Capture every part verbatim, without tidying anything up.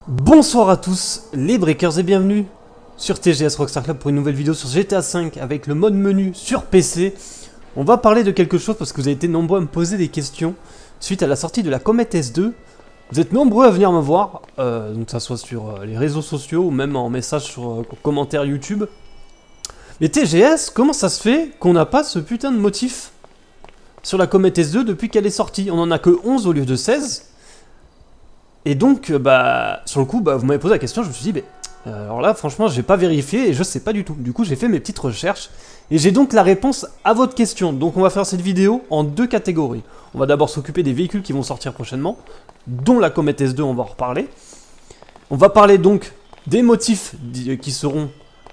Bonsoir à tous les breakers et bienvenue sur T G S Rockstar Club pour une nouvelle vidéo sur G T A cinq avec le mode menu sur P C. On va parler de quelque chose parce que vous avez été nombreux à me poser des questions suite à la sortie de la Comet S deux. Vous êtes nombreux à venir me voir, euh, donc que ça soit sur euh, les réseaux sociaux ou même en message sur euh, commentaire YouTube. Mais T G S, comment ça se fait qu'on n'a pas ce putain de motif sur la Comet S deux depuis qu'elle est sortie? On en a que onze au lieu de seize. Et donc, bah, sur le coup, bah, vous m'avez posé la question, je me suis dit, bah, euh, alors là, franchement, j'ai pas vérifié et je sais pas du tout. Du coup, j'ai fait mes petites recherches et j'ai donc la réponse à votre question. Donc, on va faire cette vidéo en deux catégories. On va d'abord s'occuper des véhicules qui vont sortir prochainement, dont la Comet S deux, on va en reparler. On va parler donc des motifs qui seront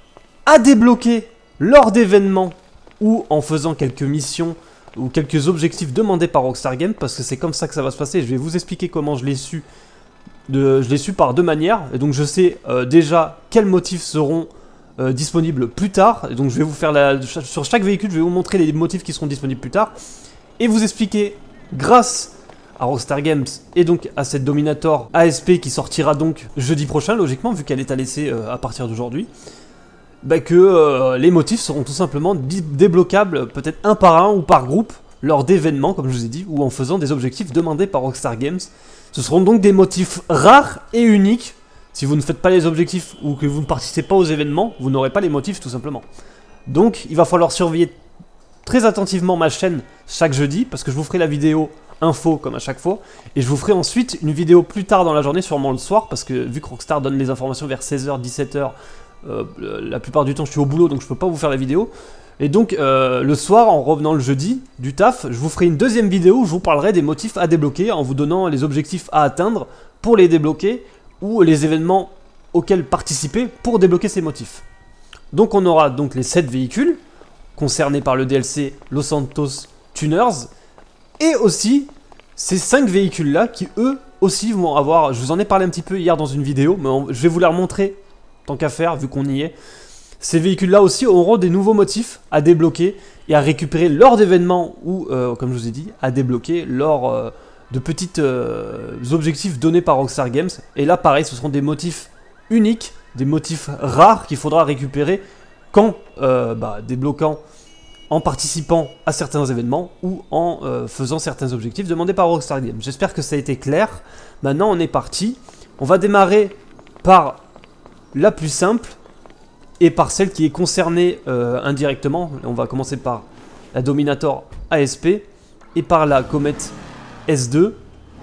à débloquer lors d'événements ou en faisant quelques missions ou quelques objectifs demandés par Rockstar Games, parce que c'est comme ça que ça va se passer. Je vais vous expliquer comment je l'ai su. De, je l'ai su par deux manières, et donc je sais euh, déjà quels motifs seront euh, disponibles plus tard, et donc je vais vous faire la, sur chaque véhicule, je vais vous montrer les motifs qui seront disponibles plus tard, et vous expliquer, grâce à Rockstar Games, et donc à cette Dominator A S P qui sortira donc jeudi prochain, logiquement, vu qu'elle est à laisser euh, à partir d'aujourd'hui, bah, que euh, les motifs seront tout simplement débloquables, peut-être un par un ou par groupe, lors d'événements, comme je vous ai dit, ou en faisant des objectifs demandés par Rockstar Games. Ce seront donc des motifs rares et uniques. Si vous ne faites pas les objectifs ou que vous ne participez pas aux événements, vous n'aurez pas les motifs tout simplement. Donc il va falloir surveiller très attentivement ma chaîne chaque jeudi, parce que je vous ferai la vidéo info comme à chaque fois, et je vous ferai ensuite une vidéo plus tard dans la journée, sûrement le soir, parce que vu que Rockstar donne les informations vers seize heures, dix-sept heures, euh, la plupart du temps je suis au boulot, donc je peux pas vous faire la vidéo. Et donc euh, le soir, en revenant le jeudi du taf, je vous ferai une deuxième vidéo où je vous parlerai des motifs à débloquer en vous donnant les objectifs à atteindre pour les débloquer ou les événements auxquels participer pour débloquer ces motifs. Donc on aura donc les sept véhicules concernés par le D L C Los Santos Tuners et aussi ces cinq véhicules là qui eux aussi vont avoir, je vous en ai parlé un petit peu hier dans une vidéo, mais on, je vais vous la remontrer tant qu'à faire vu qu'on y est. Ces véhicules-là aussi auront des nouveaux motifs à débloquer et à récupérer lors d'événements ou, euh, comme je vous ai dit, à débloquer lors euh, de petits euh, objectifs donnés par Rockstar Games. Et là, pareil, ce seront des motifs uniques, des motifs rares qu'il faudra récupérer quand euh, bah, débloquant, en participant à certains événements ou en euh, faisant certains objectifs demandés par Rockstar Games. J'espère que ça a été clair. Maintenant, on est parti. On va démarrer par la plus simple et par celle qui est concernée euh, indirectement. On va commencer par la Dominator A S P et par la Comet S deux.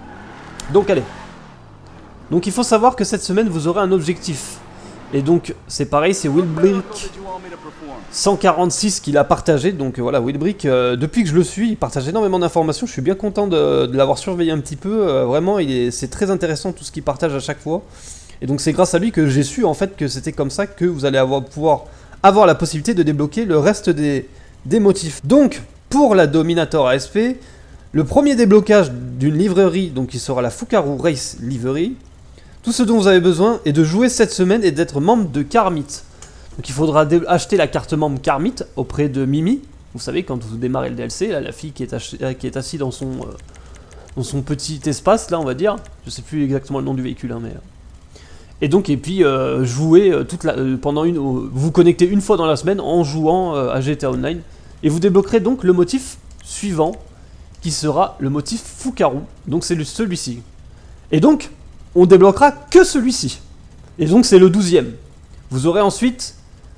Donc allez. Donc il faut savoir que cette semaine vous aurez un objectif. Et donc c'est pareil, c'est Willbrick cent quarante-six qui l'a partagé. Donc voilà, Willbrick, euh, depuis que je le suis, il partage énormément d'informations. Je suis bien content de, de l'avoir surveillé un petit peu. Euh, vraiment, c'est très intéressant tout ce qu'il partage à chaque fois. Et donc c'est grâce à lui que j'ai su en fait que c'était comme ça que vous allez avoir, pouvoir avoir la possibilité de débloquer le reste des, des motifs. Donc pour la Dominator A S P, le premier déblocage d'une livrerie, donc qui sera la Fukaru Race Livery, tout ce dont vous avez besoin est de jouer cette semaine et d'être membre de Karmit. Donc il faudra acheter la carte membre Karmit auprès de Mimi. Vous savez, quand vous démarrez le D L C, là, la fille qui est, qui est assise dans son, euh, dans son petit espace, là on va dire. Je sais plus exactement le nom du véhicule, hein, mais... Et donc, et puis, euh, jouer euh, toute la, euh, pendant une... Euh, vous connectez une fois dans la semaine en jouant euh, à G T A Online. Et vous débloquerez donc le motif suivant, qui sera le motif Fukaru. Donc c'est celui-ci. Et donc, on débloquera que celui-ci. Et donc c'est le douzième. Vous aurez ensuite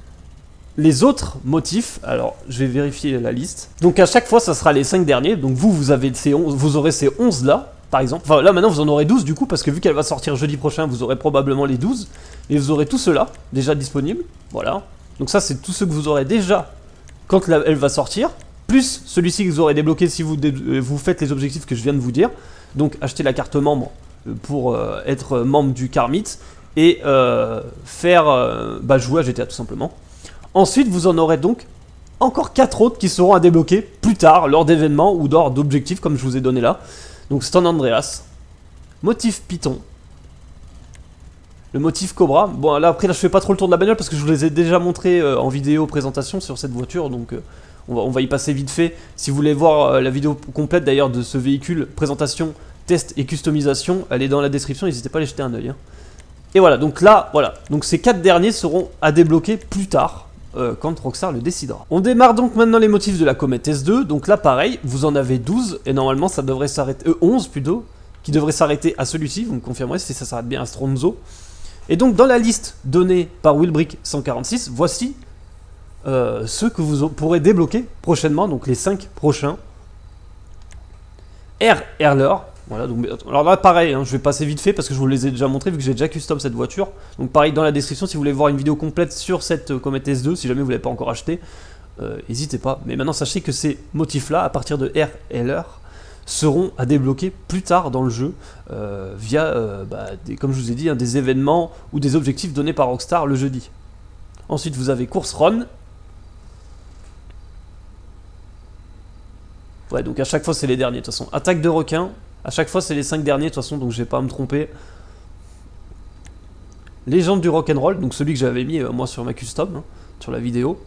les autres motifs. Alors, je vais vérifier la liste. Donc à chaque fois, ça sera les cinq derniers. Donc vous, vous, avez ces onze, vous aurez ces onze là. Par exemple, enfin là maintenant vous en aurez douze du coup, parce que vu qu'elle va sortir jeudi prochain, vous aurez probablement les douze. Et vous aurez tout cela déjà disponible, voilà. Donc ça c'est tout ce que vous aurez déjà quand la, elle va sortir, plus celui-ci que vous aurez débloqué si vous, dé, vous faites les objectifs que je viens de vous dire. Donc acheter la carte membre pour euh, être membre du Karmit et euh, faire euh, bah, jouer à G T A tout simplement. Ensuite vous en aurez donc encore quatre autres qui seront à débloquer plus tard lors d'événements ou lors d'objectifs comme je vous ai donné là. Donc San Andreas, motif Python, le motif Cobra. Bon là après là je fais pas trop le tour de la bagnole parce que je vous les ai déjà montrés euh, en vidéo présentation sur cette voiture, donc euh, on, va, on va y passer vite fait. Si vous voulez voir euh, la vidéo complète d'ailleurs de ce véhicule, présentation, test et customisation, elle est dans la description, n'hésitez pas à aller jeter un oeil. Hein. Et voilà, donc là, voilà. Donc ces quatre derniers seront à débloquer plus tard. Euh, quand Rockstar le décidera. On démarre donc maintenant les motifs de la comète S deux, donc là pareil, vous en avez douze, et normalement ça devrait s'arrêter, euh, onze plutôt, qui devrait s'arrêter à celui-ci, vous me confirmerez si ça s'arrête bien à Stronzo. Et donc dans la liste donnée par Willbrick cent quarante-six, voici euh, ceux que vous pourrez débloquer prochainement, donc les cinq prochains. R. Erler. Voilà, donc, alors là pareil, hein, je vais passer vite fait parce que je vous les ai déjà montrés vu que j'ai déjà custom cette voiture. Donc pareil dans la description si vous voulez voir une vidéo complète sur cette euh, Comet S deux, si jamais vous ne l'avez pas encore acheté, n'hésitez euh, pas. Mais maintenant sachez que ces motifs là, à partir de R L R, seront à débloquer plus tard dans le jeu euh, via, euh, bah, des, comme je vous ai dit, hein, des événements ou des objectifs donnés par Rockstar le jeudi. Ensuite vous avez Course Run. Ouais, donc à chaque fois c'est les derniers de toute façon. Attaque de requin. A chaque fois, c'est les cinq derniers, de toute façon, donc je vais pas me tromper. Légende du rock'n'roll, donc celui que j'avais mis, euh, moi, sur ma custom, hein, sur la vidéo.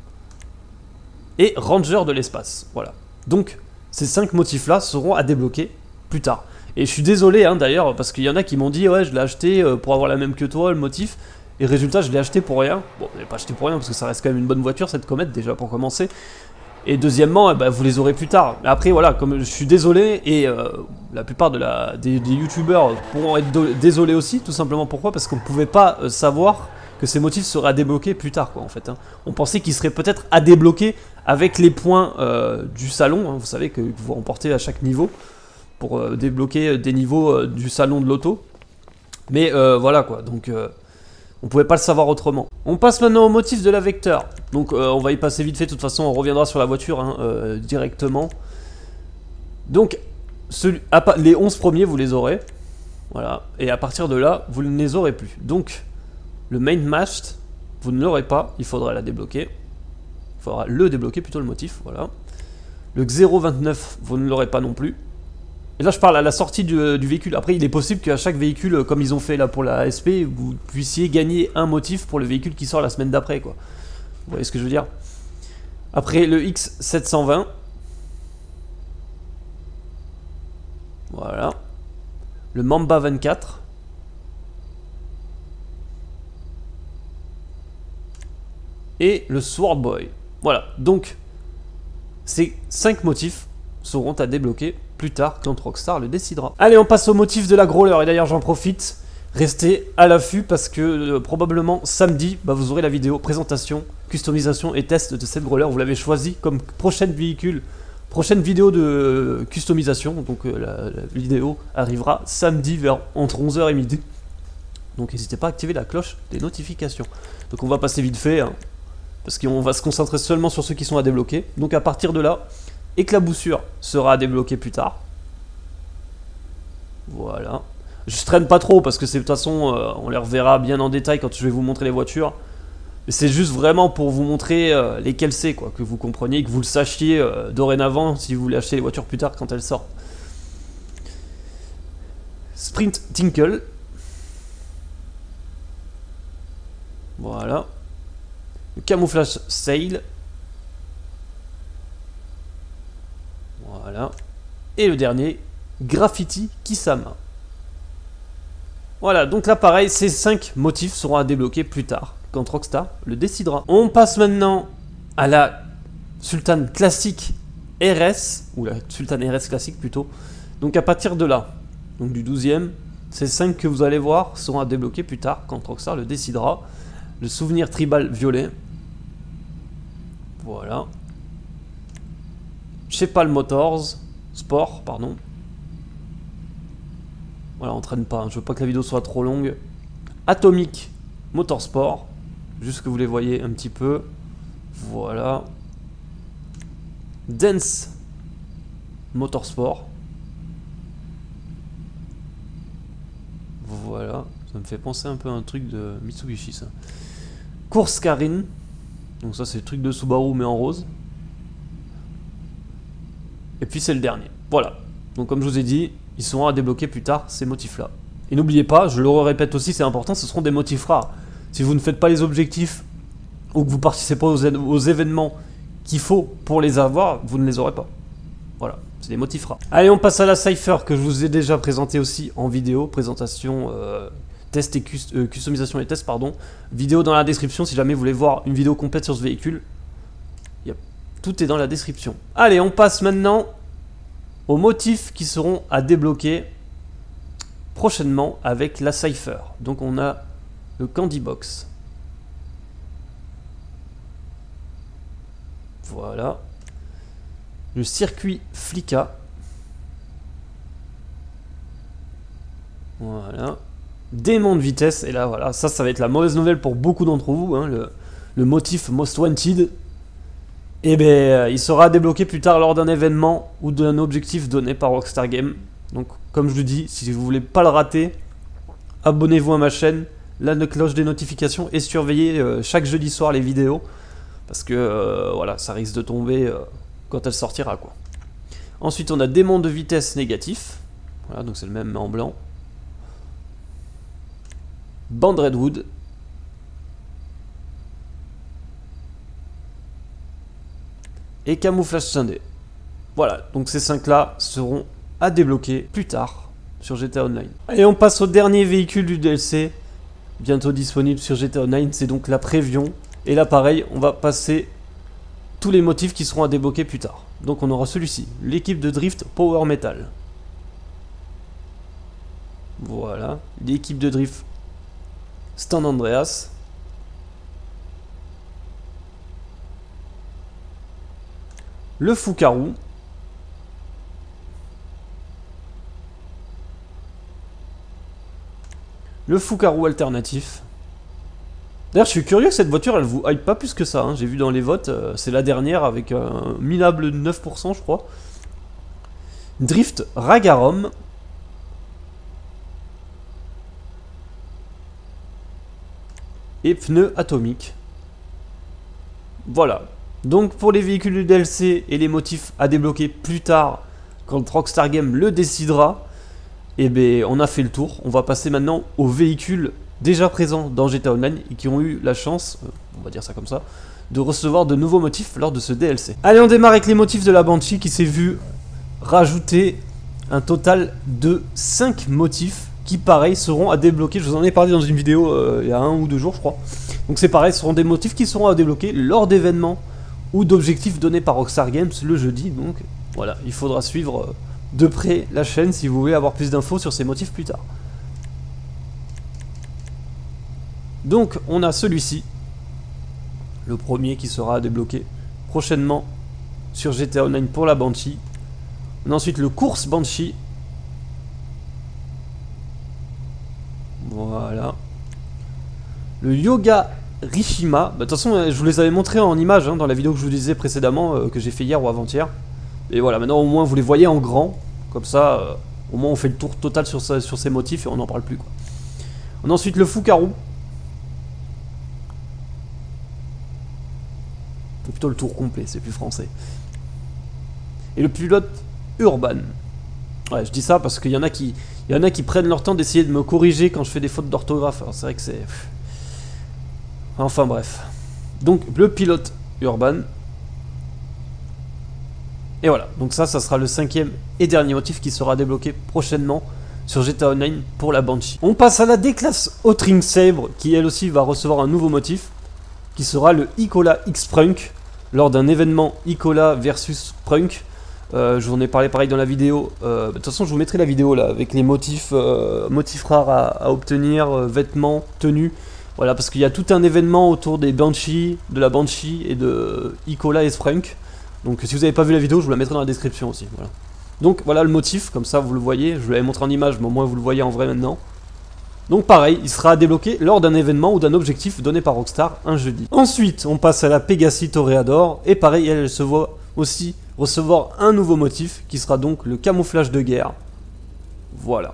Et Ranger de l'espace, voilà. Donc, ces cinq motifs-là seront à débloquer plus tard. Et je suis désolé, hein, d'ailleurs, parce qu'il y en a qui m'ont dit, ouais, je l'ai acheté euh, pour avoir la même que toi, le motif. Et résultat, je l'ai acheté pour rien. Bon, je l'ai pas acheté pour rien, parce que ça reste quand même une bonne voiture, cette comète, déjà, pour commencer. Et deuxièmement, eh ben, vous les aurez plus tard. Mais après, voilà, comme je suis désolé, et euh, la plupart de la, des, des youtubeurs pourront être désolés aussi, tout simplement pourquoi? Parce qu'on ne pouvait pas euh, savoir que ces motifs seraient à débloquer plus tard, quoi, en fait. Hein. On pensait qu'ils seraient peut-être à débloquer avec les points euh, du salon, hein, vous savez, que, que vous remportez à chaque niveau, pour euh, débloquer des niveaux euh, du salon de l'auto. Mais euh, voilà, quoi, donc... Euh, on pouvait pas le savoir autrement. On passe maintenant au motif de la Vector. Donc euh, on va y passer vite fait, de toute façon on reviendra sur la voiture hein, euh, directement. Donc celui, à, les onze premiers vous les aurez. Voilà. Et à partir de là, vous ne les aurez plus. Donc le main mast, vous ne l'aurez pas, il faudra la débloquer. Il faudra le débloquer, plutôt le motif, voilà. Le X zéro vingt-neuf, vous ne l'aurez pas non plus. Et là je parle à la sortie du, du véhicule. Après il est possible qu'à chaque véhicule, comme ils ont fait là pour la S P, vous puissiez gagner un motif pour le véhicule qui sort la semaine d'après, quoi. Vous voyez ce que je veux dire? Après le X sept cent vingt. Voilà. Le Mamba vingt-quatre. Et le Sword Boy. Voilà, donc ces cinq motifs seront à débloquer plus tard quand Rockstar le décidera. Allez, on passe au motif de la Growler. Et d'ailleurs, j'en profite. Restez à l'affût parce que euh, probablement samedi, bah, vous aurez la vidéo présentation, customisation et test de cette Growler. Vous l'avez choisi comme prochaine véhicule, prochaine vidéo de euh, customisation. Donc euh, la, la vidéo arrivera samedi vers entre onze heures et midi. Donc n'hésitez pas à activer la cloche des notifications. Donc on va passer vite fait, hein, parce qu'on va se concentrer seulement sur ceux qui sont à débloquer. Donc à partir de là, éclaboussure sera à débloquer plus tard. Voilà. Je traîne pas trop parce que c'est de toute façon, euh, on les reverra bien en détail quand je vais vous montrer les voitures. Mais c'est juste vraiment pour vous montrer euh, lesquelles c'est, quoi, que vous compreniez, que vous le sachiez euh, dorénavant si vous voulez acheter les voitures plus tard quand elles sortent. Sprint Tinkle. Voilà. Le camouflage Sail. Voilà. Et le dernier, Graffiti Kisama. Voilà, donc là pareil, ces cinq motifs seront à débloquer plus tard, quand Rockstar le décidera. On passe maintenant à la Sultan classique R S, ou la Sultan R S classique plutôt. Donc à partir de là, donc du douzième, ces cinq que vous allez voir seront à débloquer plus tard, quand Rockstar le décidera. Le souvenir tribal violet. Voilà. Shepal Motors, Sport, pardon. Voilà, on traîne pas, hein. Je veux pas que la vidéo soit trop longue. Atomic Motorsport, juste que vous les voyez un petit peu. Voilà. Dance Motorsport. Voilà, ça me fait penser un peu à un truc de Mitsubishi, ça. Course Karin. Donc ça c'est le truc de Subaru mais en rose. Et puis c'est le dernier. Voilà. Donc comme je vous ai dit, ils seront à débloquer plus tard ces motifs-là. Et n'oubliez pas, je le répète aussi, c'est important, ce seront des motifs rares. Si vous ne faites pas les objectifs ou que vous participez pas aux, aux événements qu'il faut pour les avoir, vous ne les aurez pas. Voilà, c'est des motifs rares. Allez, on passe à la Cypher que je vous ai déjà présenté aussi en vidéo, présentation euh, test et cus euh, customisation et test, pardon. Vidéo dans la description si jamais vous voulez voir une vidéo complète sur ce véhicule. Yep. Tout est dans la description. Allez, on passe maintenant aux motifs qui seront à débloquer prochainement avec la Cypher. Donc on a le Candy Box. Voilà. Le circuit Flicka. Voilà. Démon de vitesse. Et là, voilà, ça, ça va être la mauvaise nouvelle pour beaucoup d'entre vous. Hein, le, le motif Most Wanted. Et bien, euh, il sera débloqué plus tard lors d'un événement ou d'un objectif donné par Rockstar Games. Donc, comme je le dis, si vous voulez pas le rater, abonnez-vous à ma chaîne, la cloche des notifications et surveillez euh, chaque jeudi soir les vidéos. Parce que, euh, voilà, ça risque de tomber euh, quand elle sortira, quoi. Ensuite, on a démon de vitesse négatif. Voilà, donc c'est le même mais en blanc. Band Redwood. Et camouflage scindé. Voilà, donc ces cinq là seront à débloquer plus tard sur G T A Online. Et on passe au dernier véhicule du D L C, bientôt disponible sur G T A Online, c'est donc la Prévion. Et là pareil, on va passer tous les motifs qui seront à débloquer plus tard. Donc on aura celui-ci, l'équipe de drift Power Metal. Voilà, l'équipe de drift Stan Andreas. Le Fukaru. Le Fukaru alternatif. D'ailleurs, je suis curieux que cette voiture, elle vous hype pas plus que ça. Hein. J'ai vu dans les votes, euh, c'est la dernière avec un minable neuf pour cent, je crois. Drift Ragarom. Et pneus atomiques. Voilà. Donc pour les véhicules du D L C et les motifs à débloquer plus tard, quand Rockstar Games le décidera, et ben on a fait le tour. On va passer maintenant aux véhicules déjà présents dans G T A Online et qui ont eu la chance, euh, on va dire ça comme ça, de recevoir de nouveaux motifs lors de ce D L C. Allez, on démarre avec les motifs de la Banshee qui s'est vu rajouter un total de cinq motifs qui pareil seront à débloquer. Je vous en ai parlé dans une vidéo euh, il y a un ou deux jours je crois. Donc c'est pareil, ce seront des motifs qui seront à débloquer lors d'événements ou d'objectifs donnés par Rockstar Games le jeudi. Donc voilà, il faudra suivre de près la chaîne si vous voulez avoir plus d'infos sur ces motifs plus tard. Donc on a celui-ci, le premier qui sera à débloquer prochainement sur G T A Online pour la Banshee. On a ensuite le course Banshee. Voilà. Le Yoga Rishima. Bah, de toute façon, je vous les avais montrés en images hein, dans la vidéo que je vous disais précédemment, euh, que j'ai fait hier ou avant-hier. Et voilà, maintenant au moins vous les voyez en grand. Comme ça, euh, au moins on fait le tour total sur, sa, sur ces motifs et on n'en parle plus. Quoi. On a ensuite le Fukaru. Ou plutôt le tour complet, c'est plus français. Et le pilote Urban. Ouais, je dis ça parce qu'il y en a qui, il y en a qui prennent leur temps d'essayer de me corriger quand je fais des fautes d'orthographe. Alors c'est vrai que c'est... Enfin bref. Donc le pilote Urban. Et voilà. Donc ça, ça sera le cinquième et dernier motif qui sera débloqué prochainement sur G T A Online pour la Banshee. On passe à la D-Class Hotring Sabre qui elle aussi va recevoir un nouveau motif qui sera le Icola X-Prunk lors d'un événement Icola versus Prunk. Euh, je vous en ai parlé pareil dans la vidéo. Euh, de toute façon, je vous mettrai la vidéo là avec les motifs, euh, motifs rares à, à obtenir, euh, vêtements, tenues. Voilà, parce qu'il y a tout un événement autour des Banshee, de la Banshee et de Icola et Sprunk. Donc, si vous n'avez pas vu la vidéo, je vous la mettrai dans la description aussi. Voilà. Donc, voilà le motif, comme ça vous le voyez. Je vous l'avais montré en image, mais au moins vous le voyez en vrai maintenant. Donc, pareil, il sera débloqué lors d'un événement ou d'un objectif donné par Rockstar un jeudi. Ensuite, on passe à la Pegasi Toreador. Et pareil, elle, elle se voit aussi recevoir un nouveau motif qui sera donc le camouflage de guerre. Voilà.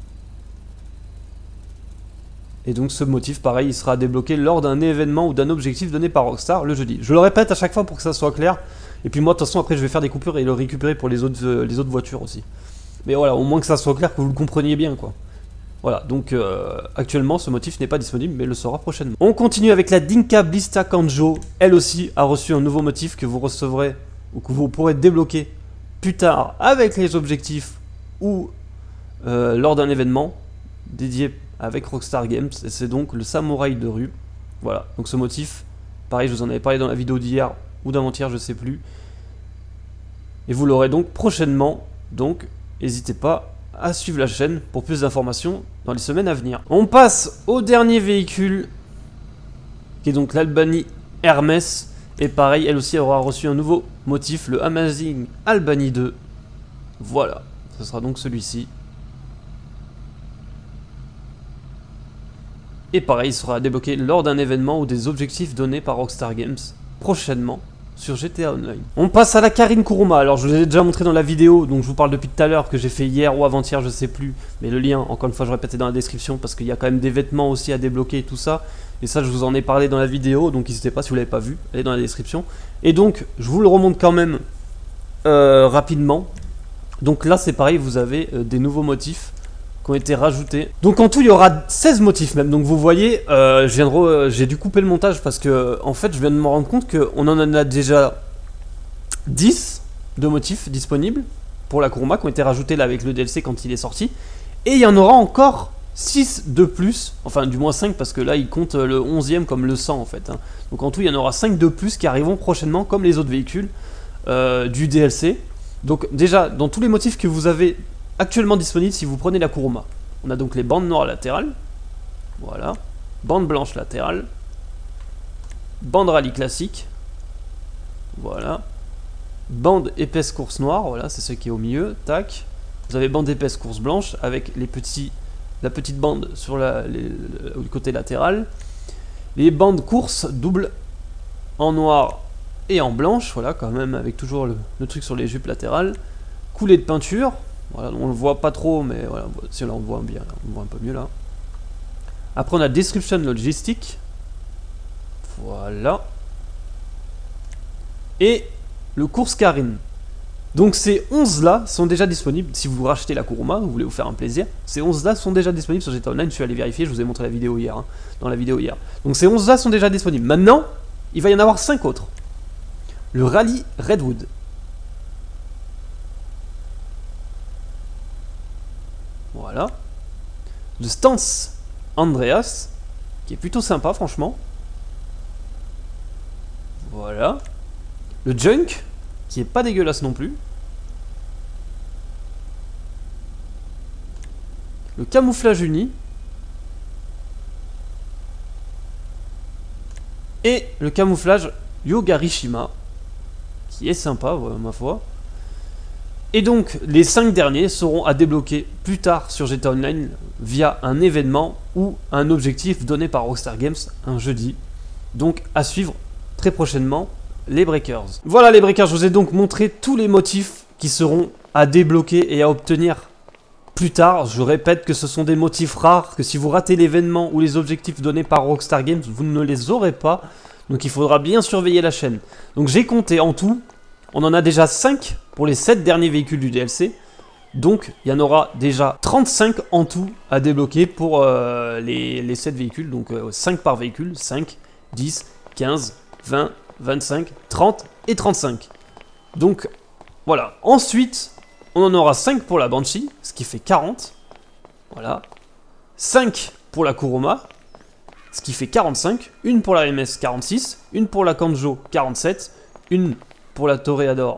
Et donc ce motif pareil il sera débloqué lors d'un événement ou d'un objectif donné par Rockstar le jeudi. Je le répète à chaque fois pour que ça soit clair. Et puis moi de toute façon après je vais faire des coupures et le récupérer pour les autres, euh, les autres voitures aussi. Mais voilà, au moins que ça soit clair, que vous le compreniez bien quoi. Voilà, donc euh, actuellement ce motif n'est pas disponible mais le sera prochainement. On continue avec la Dinka Blista Kanjo. Elle aussi a reçu un nouveau motif que vous recevrez ou que vous pourrez débloquer plus tard avec les objectifs ou euh, lors d'un événement dédié avec Rockstar Games, et c'est donc le samouraï de rue. Voilà, donc ce motif, pareil, je vous en avais parlé dans la vidéo d'hier ou d'avant-hier, je sais plus. Et vous l'aurez donc prochainement, donc n'hésitez pas à suivre la chaîne pour plus d'informations dans les semaines à venir. On passe au dernier véhicule, qui est donc l'Albany Hermès. Et pareil, elle aussi aura reçu un nouveau motif, le Amazing Albany deux. Voilà, ce sera donc celui-ci. Et pareil, il sera débloqué lors d'un événement ou des objectifs donnés par Rockstar Games prochainement sur G T A Online. On passe à la Karin Kuruma. Alors je vous l'ai déjà montré dans la vidéo, donc je vous parle depuis tout à l'heure que j'ai fait hier ou avant-hier, je sais plus. Mais le lien, encore une fois, je répète, est dans la description parce qu'il y a quand même des vêtements aussi à débloquer et tout ça. Et ça, je vous en ai parlé dans la vidéo, donc n'hésitez pas si vous l'avez pas vu, elle est dans la description. Et donc, je vous le remonte quand même euh, rapidement. Donc là, c'est pareil, vous avez euh, des nouveaux motifs qui ont été rajoutés. Donc en tout, il y aura seize motifs même. Donc vous voyez, euh, j'ai euh, dû couper le montage parce que, en fait, je viens de me rendre compte qu'on en a déjà dix de motifs disponibles pour la Kuruma qui ont été rajoutés là avec le D L C quand il est sorti. Et il y en aura encore six de plus, enfin du moins cinq parce que là il compte le onzième comme le cent en fait. Hein. Donc en tout il y en aura cinq de plus qui arriveront prochainement comme les autres véhicules euh, du D L C. Donc déjà dans tous les motifs que vous avez actuellement disponibles si vous prenez la Kuruma, on a donc les bandes noires latérales, voilà, bande blanche latérale, bande rallye classique, voilà, bande épaisse course noire, voilà c'est ce qui est au milieu, tac, vous avez bande épaisse course blanche avec les petits la petite bande sur la, les, le, le côté latéral, les bandes course double en noir et en blanche, voilà quand même avec toujours le, le truc sur les jupes latérales, coulée de peinture, voilà on le voit pas trop mais voilà, si là on le voit bien, on le voit un peu mieux là. Après on a description logistique, voilà, et le course Karin. Donc ces onze là sont déjà disponibles, si vous rachetez la Kuruma, vous voulez vous faire un plaisir, ces onze là sont déjà disponibles sur G T A Online, je suis allé vérifier, je vous ai montré la vidéo hier, hein, dans la vidéo hier. Donc ces onze là sont déjà disponibles. Maintenant, il va y en avoir cinq autres. Le Rallye Redwood. Voilà. Le Stance Andreas, qui est plutôt sympa franchement. Voilà. Le Junk, qui est pas dégueulasse non plus. Le camouflage uni. Et le camouflage Yogarishima, qui est sympa, ouais, ma foi. Et donc, les cinq derniers seront à débloquer plus tard sur G T A Online via un événement ou un objectif donné par Rockstar Games un jeudi. Donc, à suivre très prochainement. Les breakers. Voilà les breakers, je vous ai donc montré tous les motifs qui seront à débloquer et à obtenir plus tard. Je répète que ce sont des motifs rares, que si vous ratez l'événement ou les objectifs donnés par Rockstar Games, vous ne les aurez pas. Donc il faudra bien surveiller la chaîne. Donc j'ai compté en tout, on en a déjà cinq pour les sept derniers véhicules du D L C. Donc il y en aura déjà trente-cinq en tout à débloquer pour euh, les, les sept véhicules. Donc euh, cinq par véhicule, cinq, dix, quinze, vingt, vingt-cinq, trente et trente-cinq. Donc voilà. Ensuite, on en aura cinq pour la Banshee, ce qui fait quarante. Voilà. cinq pour la Kuruma, ce qui fait quarante-cinq. Une pour la M S, quarante-six. Une pour la Kanjo, quarante-sept. Une pour la Toreador,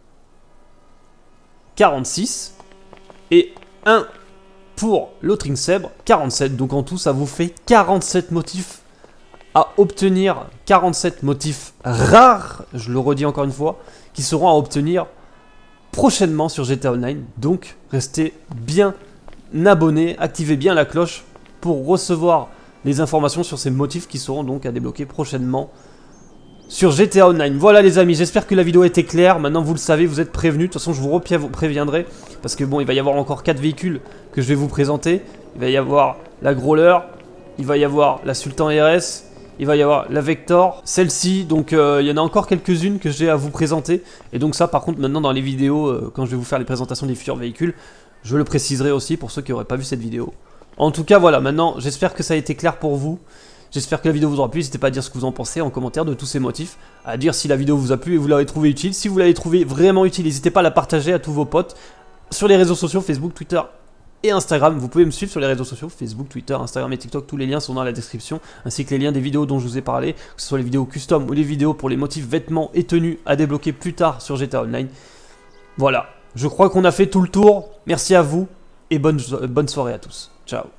quarante-six. Et un pour l'Autring Sabre, quarante-sept. Donc en tout, ça vous fait quarante-sept motifs à obtenir, quarante-sept motifs rares, je le redis encore une fois, qui seront à obtenir prochainement sur G T A Online. Donc restez bien abonnés, activez bien la cloche pour recevoir les informations sur ces motifs qui seront donc à débloquer prochainement sur G T A Online. Voilà les amis, j'espère que la vidéo était claire. Maintenant vous le savez, vous êtes prévenus. De toute façon je vous préviendrai parce que bon, il va y avoir encore quatre véhicules que je vais vous présenter. Il va y avoir la Growler, il va y avoir la Sultan R S, il va y avoir la Vector, celle-ci, donc euh, il y en a encore quelques-unes que j'ai à vous présenter. Et donc ça par contre maintenant dans les vidéos, euh, quand je vais vous faire les présentations des futurs véhicules, je le préciserai aussi pour ceux qui n'auraient pas vu cette vidéo. En tout cas voilà, maintenant j'espère que ça a été clair pour vous. J'espère que la vidéo vous aura plu, n'hésitez pas à dire ce que vous en pensez en commentaire de tous ces motifs, à dire si la vidéo vous a plu et vous l'avez trouvé utile. Si vous l'avez trouvé vraiment utile, n'hésitez pas à la partager à tous vos potes sur les réseaux sociaux, Facebook, Twitter et Instagram. Vous pouvez me suivre sur les réseaux sociaux, Facebook, Twitter, Instagram et TikTok. Tous les liens sont dans la description, ainsi que les liens des vidéos dont je vous ai parlé, que ce soit les vidéos custom ou les vidéos pour les motifs vêtements et tenues à débloquer plus tard sur G T A Online. Voilà, je crois qu'on a fait tout le tour. Merci à vous et bonne, bonne soirée à tous. Ciao.